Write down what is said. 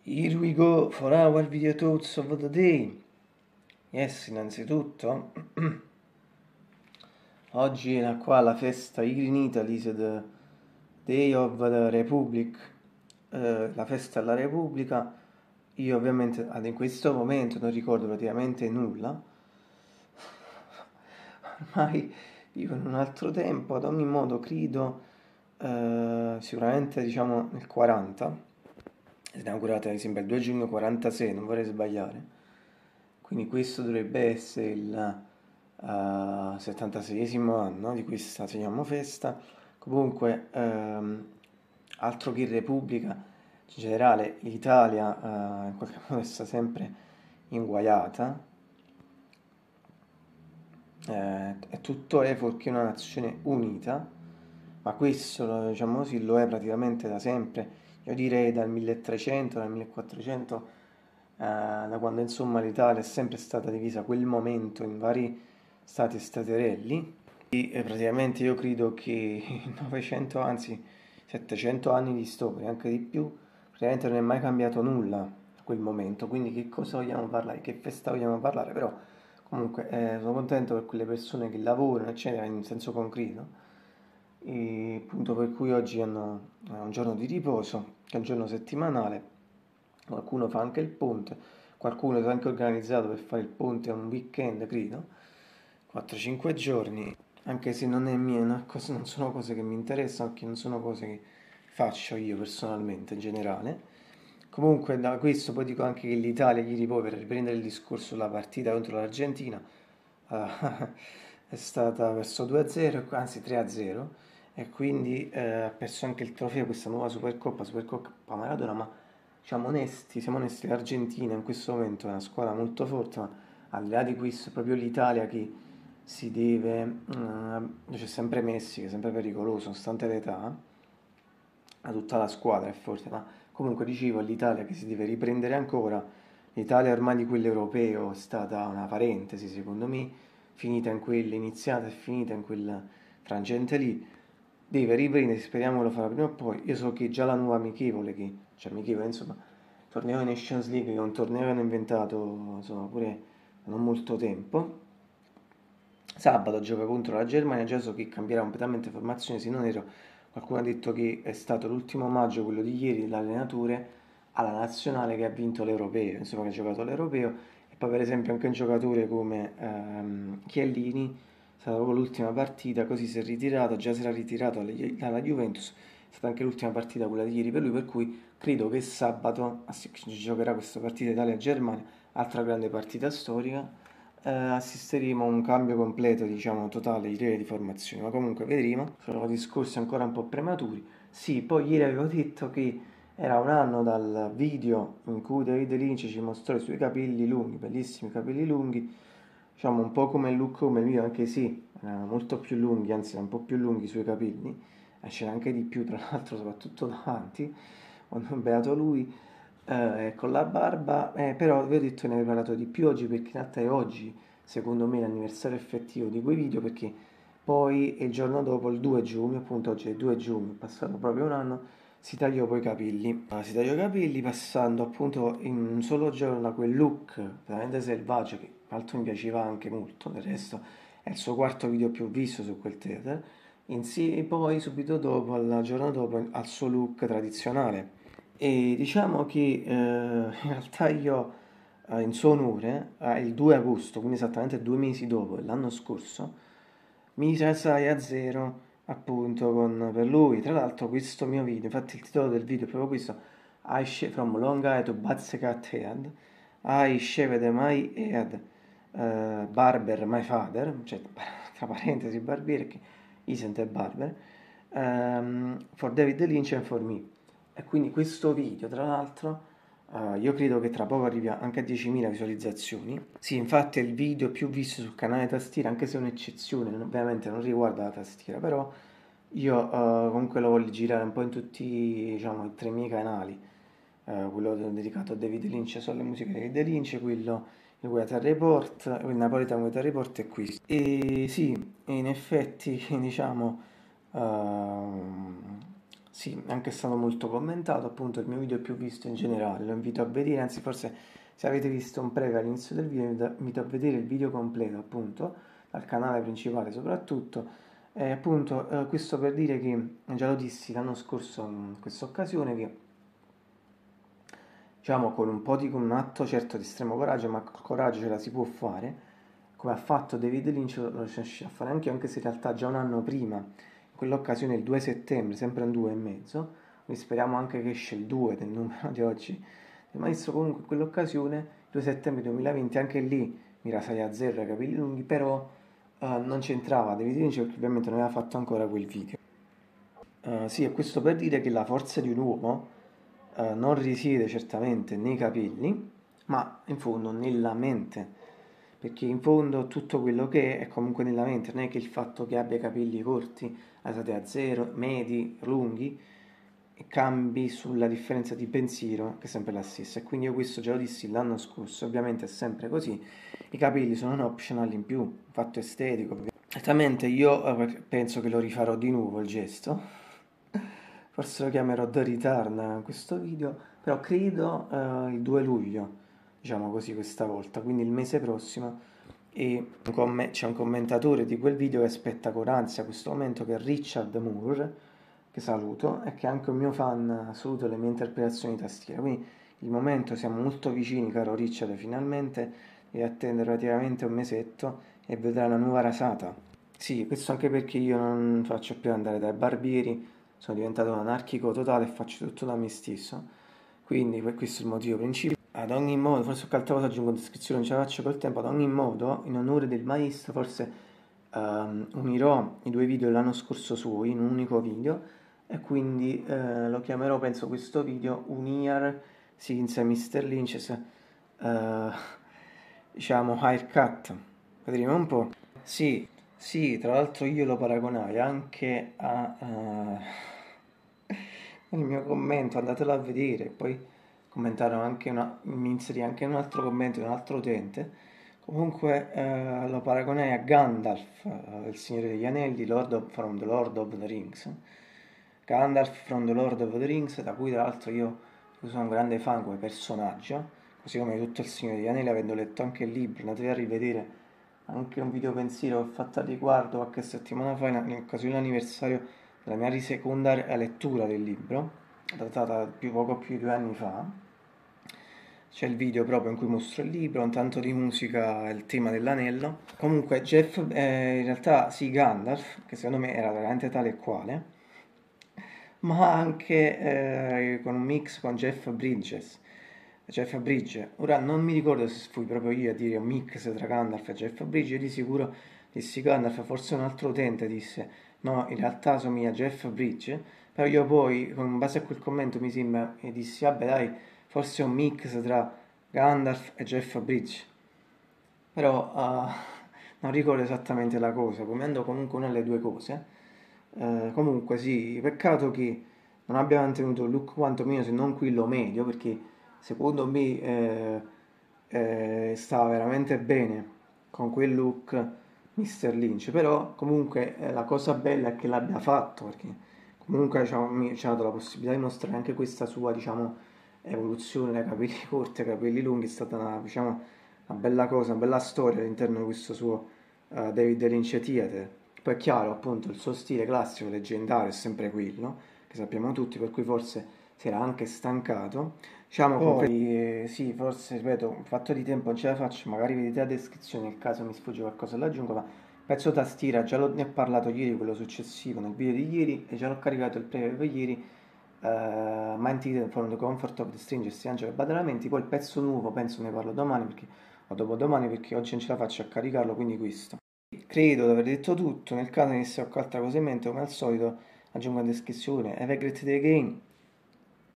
Here we go for our video thoughts of the day. Yes, innanzitutto, oggi è qua la festa here in Italy, the Day of the Republic, la festa della Repubblica. Io ovviamente in questo momento non ricordo praticamente nulla, ormai vivo in un altro tempo, ad ogni modo credo, sicuramente diciamo nel 40. È inaugurata mi sembra il 2 giugno 46, non vorrei sbagliare. Quindi questo dovrebbe essere il 76esimo anno di questa, chiamiamo, festa. Comunque, altro che Repubblica, in generale l'Italia in qualche modo sta sempre inguaiata. È tuttora fuorché una nazione unita, ma questo, diciamo così, lo è praticamente da sempre. Io direi dal 1300, dal 1400, da quando insomma l'Italia è sempre stata divisa a quel momento in vari stati e staterelli. E praticamente io credo che 900, anzi 700 anni di storia, anche di più, praticamente non è mai cambiato nulla a quel momento. Quindi che cosa vogliamo parlare, che festa vogliamo parlare, però comunque sono contento per quelle persone che lavorano, eccetera, in senso concreto. E appunto per cui oggi hanno un giorno di riposo, che è un giorno settimanale. Qualcuno fa anche il ponte, qualcuno si è anche organizzato per fare il ponte un weekend, credo, 4-5 giorni, anche se non è mia, non sono cose che mi interessano, perché non sono cose che faccio io personalmente in generale. Comunque da questo poi dico anche che l'Italia ieri poi, per riprendere il discorso sulla partita contro l'Argentina, è stata verso 2-0, anzi 3-0, e quindi ha perso anche il trofeo, questa nuova Supercoppa Maradona, ma siamo onesti, l'Argentina in questo momento è una squadra molto forte, ma al di là di questo è proprio l'Italia che si deve, c'è sempre Messi che è sempre pericoloso, nonostante l'età, a tutta la squadra è forte, ma comunque dicevo, l'Italia che si deve riprendere ancora, l'Italia ormai di quell'europeo è stata una parentesi secondo me, finita in quella, iniziata e finita in quel frangente lì, deve riprendere, speriamo lo farà prima o poi. Io so che già la nuova amichevole, amichevole insomma, il torneo Nations League, che è un torneo che hanno inventato insomma pure non molto tempo, sabato gioca contro la Germania, già so che cambierà completamente formazione, se non ero, qualcuno ha detto che è stato l'ultimo maggio, quello di ieri, dell'allenatore alla nazionale che ha vinto l'Europeo, insomma che ha giocato l'Europeo, e poi per esempio anche un giocatore come Chiellini, è stata proprio l'ultima partita, così si è ritirato, già si era ritirato dalla Juventus, è stata anche l'ultima partita quella di ieri per lui, per cui credo che sabato si giocherà questa partita Italia-Germania, altra grande partita storica, assisteremo a un cambio completo, diciamo, totale di formazione, ma comunque vedremo, sono discorsi ancora un po' prematuri. Sì, poi ieri avevo detto che era un anno dal video in cui David Lynch ci mostrò i suoi capelli lunghi, bellissimi capelli lunghi, diciamo un po' come il look come il mio, anche sì, erano molto più lunghi, anzi un po' più lunghi i suoi capelli, c'era anche di più, tra l'altro, soprattutto davanti, quando è beato lui, con la barba, però vi ho detto che ne avevo parlato di più oggi perché in realtà è oggi, secondo me, l'anniversario effettivo di quei video, perché poi il giorno dopo, il 2 giugno, appunto oggi è il 2 giugno, è passato proprio un anno, si tagliò poi i capelli. Si tagliò i capelli passando appunto in un solo giorno da quel look veramente selvaggio, che tra l'altro mi piaceva anche molto, del resto è il suo quarto video più visto su quel theater, e poi subito dopo, al giorno dopo, al suo look tradizionale. E diciamo che in realtà io in suo onore, il 2 agosto, quindi esattamente 2 mesi dopo, l'anno scorso, mi rasai a zero appunto per lui. Tra l'altro questo mio video, infatti il titolo del video è proprio questo, From Long Eye to Cut Head, I shaved my head, barber my father, cioè tra parentesi barbiere, che isn't a barber, for David Lynch and for me. E quindi questo video, tra l'altro, io credo che tra poco arrivi anche a 10.000 visualizzazioni. Sì, infatti è il video più visto sul canale Tastiera, anche se è un'eccezione, ovviamente non riguarda la tastiera, però io comunque lo voglio girare un po' in tutti, diciamo, i 3 miei canali. Quello dedicato a David Lynch, solo le musiche di David Lynch, quello il Weather Report, il Napolitan Weather Report è questo. E sì, in effetti, diciamo, Sì, è anche stato molto commentato, appunto il mio video più visto in generale, lo invito a vedere, anzi forse se avete visto un preview all'inizio del video, invito a vedere il video completo, appunto, dal canale principale soprattutto. E appunto, questo per dire che, già lo dissi l'anno scorso in questa occasione, che diciamo con un po' con un atto certo di estremo coraggio, ma col coraggio ce la si può fare, come ha fatto David Lynch, lo riesce a fare anche se in realtà già un anno prima, in quell'occasione il 2 settembre, sempre un 2 e mezzo, quindi speriamo anche che esce il 2 del numero di oggi, del maestro comunque in quell'occasione, 2 settembre 2020, anche lì mi rasai a zero ai capelli lunghi, però non c'entrava David Lynch perché ovviamente non aveva fatto ancora quel video. Sì, e questo per dire che la forza di un uomo non risiede certamente nei capelli, ma in fondo nella mente, perché in fondo tutto quello che è comunque nella mente, non è che il fatto che abbia i capelli corti, alzati a zero, medi, lunghi, e cambi sulla differenza di pensiero, che è sempre la stessa. E quindi io questo già lo dissi l'anno scorso, ovviamente è sempre così, i capelli sono un optional in più, un fatto estetico. Esattamente, io penso che lo rifarò di nuovo il gesto, forse lo chiamerò The Return questo video, però credo il 2 luglio, diciamo così questa volta, quindi il mese prossimo, e c'è un commentatore di quel video che aspetta con ansia questo momento, che è Richard Moore, che saluto, e che è anche un mio fan assoluto delle mie interpretazioni di tastiera, quindi il momento siamo molto vicini, caro Richard, finalmente devi attendere praticamente un mesetto e vedrai una nuova rasata. Sì, questo anche perché io non faccio più andare dai barbieri, sono diventato un anarchico totale e faccio tutto da me stesso. Quindi questo è il motivo principale. Ad ogni modo, forse qualche altra cosa aggiungo in descrizione, non ce la faccio col tempo. Ad ogni modo, in onore del maestro, forse unirò i due video dell'anno scorso suoi in un unico video e quindi lo chiamerò, penso, questo video Un Year Since Mr. Lynch's diciamo haircut. Vedremo un po'. Sì, sì, tra l'altro io lo paragonai anche a il mio commento, andatelo a vedere, poi commentarono anche mi inserì anche un altro commento di un altro utente. Comunque lo paragonai a Gandalf, il Signore degli Anelli, from the Lord of the Rings. Gandalf from the Lord of the Rings, da cui tra l'altro io sono un grande fan come personaggio, così come tutto il Signore degli Anelli, avendo letto anche il libro, andate a rivedere anche un video pensiero che ho fatto a riguardo qualche settimana fa in occasione dell'anniversario della mia seconda lettura del libro, datata poco più di 2 anni fa. C'è il video proprio in cui mostro il libro, un tanto di musica e il tema dell'anello. Comunque Jeff, in realtà sì, Gandalf, che secondo me era veramente tale e quale, ma anche con un mix con Jeff Bridges. Jeff Bridge, ora non mi ricordo se fui proprio io a dire un mix tra Gandalf e Jeff Bridge, io di sicuro dissi Gandalf, forse un altro utente disse no, in realtà somiglia a Jeff Bridge, però io poi, in base a quel commento, mi sembra e dissi vabbè dai, forse è un mix tra Gandalf e Jeff Bridge, però non ricordo esattamente la cosa, come ando comunque una delle due cose. Comunque sì, peccato che non abbia mantenuto il look quantomeno se non quello medio, perché secondo me stava veramente bene con quel look Mr. Lynch, però comunque la cosa bella è che l'abbia fatto, perché comunque ci ha dato la possibilità di mostrare anche questa sua, diciamo, evoluzione dai capelli corti ai capelli lunghi, è stata una, diciamo, una bella cosa, una bella storia all'interno di questo suo David Lynch Theater. Poi è chiaro, appunto, il suo stile classico, leggendario, è sempre quello, che sappiamo tutti, per cui forse si era anche stancato. Diciamo, poi, sì, forse, ripeto, un fatto di tempo non ce la faccio, magari vedete la descrizione, nel caso mi sfugge qualcosa l'aggiungo, ma pezzo tastiera, ne ho parlato ieri, quello successivo, nel video di ieri, e già l'ho caricato il preview ieri, Mind Eater from the Comfort of the Strangers di Angelo Badalamenti, poi il pezzo nuovo penso ne parlo domani, perché, o dopodomani, perché oggi non ce la faccio a caricarlo, quindi questo. Credo di aver detto tutto, nel caso ne sia qualche altra cosa in mente, come al solito aggiungo in descrizione. Have a great day again!